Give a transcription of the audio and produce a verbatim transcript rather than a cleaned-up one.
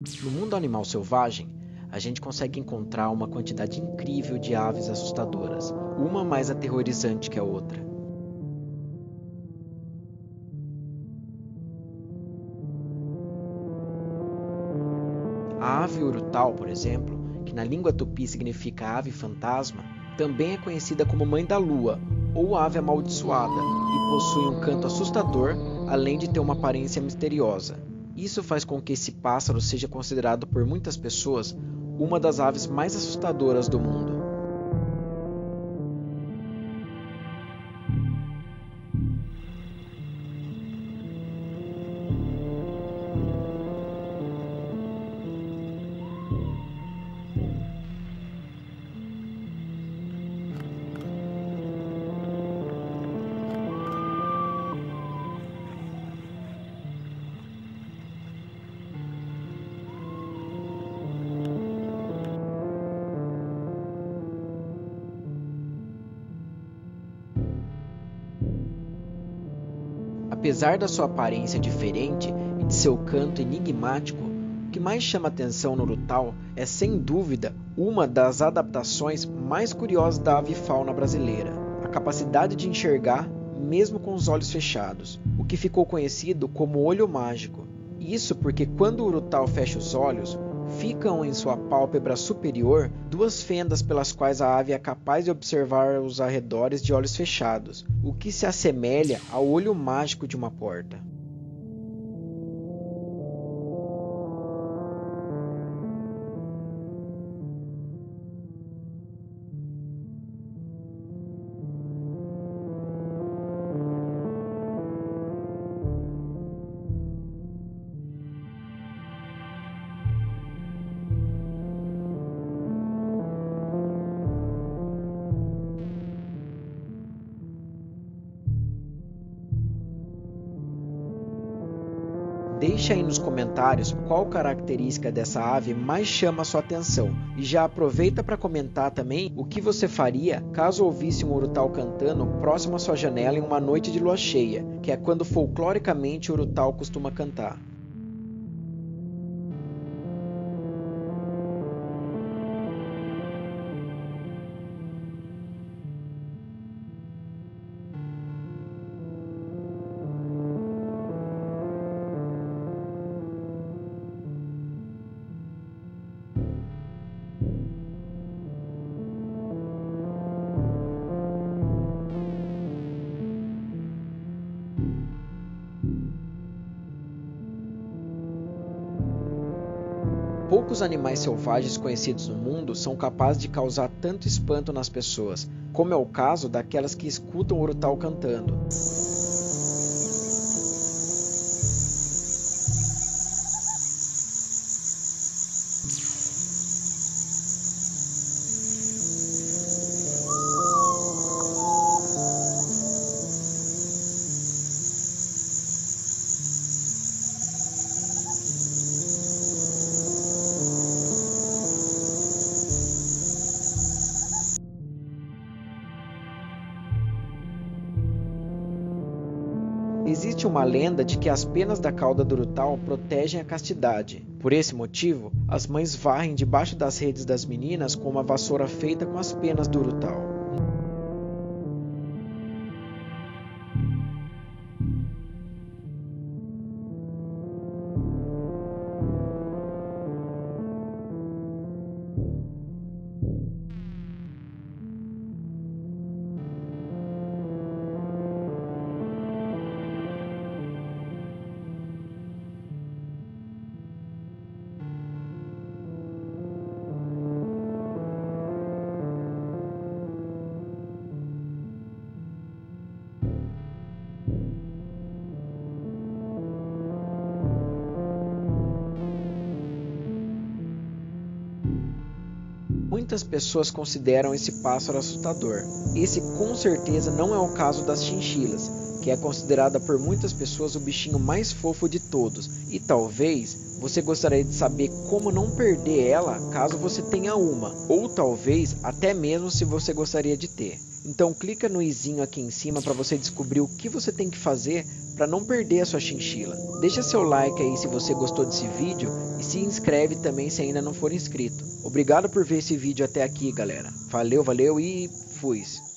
No mundo animal selvagem, a gente consegue encontrar uma quantidade incrível de aves assustadoras, uma mais aterrorizante que a outra. A ave urutau, por exemplo, que na língua tupi significa ave fantasma, também é conhecida como mãe da lua ou ave amaldiçoada e possui um canto assustador, além de ter uma aparência misteriosa. Isso faz com que esse pássaro seja considerado por muitas pessoas uma das aves mais assustadoras do mundo. Apesar da sua aparência diferente e de seu canto enigmático, o que mais chama atenção no urutau é, sem dúvida, uma das adaptações mais curiosas da avifauna brasileira: a capacidade de enxergar mesmo com os olhos fechados, o que ficou conhecido como olho mágico. Isso porque quando o urutau fecha os olhos, ficam em sua pálpebra superior duas fendas pelas quais a ave é capaz de observar os arredores de olhos fechados, o que se assemelha ao olho mágico de uma porta. Deixe aí nos comentários qual característica dessa ave mais chama a sua atenção e já aproveita para comentar também o que você faria caso ouvisse um urutau cantando próximo à sua janela em uma noite de lua cheia, que é quando folcloricamente o urutau costuma cantar. Poucos animais selvagens conhecidos no mundo são capazes de causar tanto espanto nas pessoas, como é o caso daquelas que escutam o urutau cantando. Existe uma lenda de que as penas da cauda do urutau protegem a castidade. Por esse motivo, as mães varrem debaixo das redes das meninas com uma vassoura feita com as penas do urutau. Muitas pessoas consideram esse pássaro assustador. Esse com certeza não é o caso das chinchilas, que é considerada por muitas pessoas o bichinho mais fofo de todos, e talvez você gostaria de saber como não perder ela caso você tenha uma, ou talvez até mesmo se você gostaria de ter. Então clica no izinho aqui em cima para você descobrir o que você tem que fazer para não perder a sua chinchila. Deixa seu like aí se você gostou desse vídeo e se inscreve também se ainda não for inscrito. Obrigado por ver esse vídeo até aqui, galera. Valeu, valeu e fui!